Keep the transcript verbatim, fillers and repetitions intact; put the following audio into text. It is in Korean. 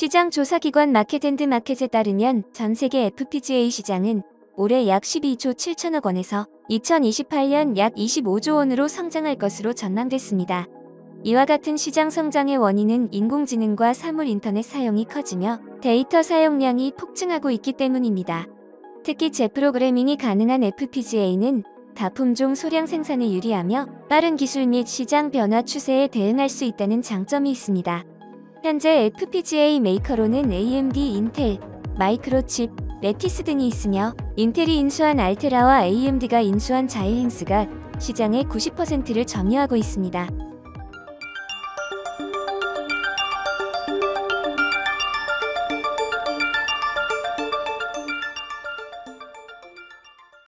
시장 조사기관 마켓앤드마켓에 따르면 전 세계 에프피지에이 시장은 올해 약 십이조 칠천억 원에서 이천이십팔 년 약 이십오조 원으로 성장할 것으로 전망됐습니다. 이와 같은 시장 성장의 원인은 인공지능과 사물 인터넷 사용이 커지며 데이터 사용량이 폭증하고 있기 때문입니다. 특히 재프로그래밍이 가능한 에프피지에이는 다품종 소량 생산에 유리하며 빠른 기술 및 시장 변화 추세에 대응할 수 있다는 장점이 있습니다. 현재 에프피지에이 메이커로는 에이엠디, 인텔, 마이크로칩, 레티스 등이 있으며 인텔이 인수한 알테라와 에이엠디가 인수한 자이행스가 시장의 구십 퍼센트를 점유하고 있습니다.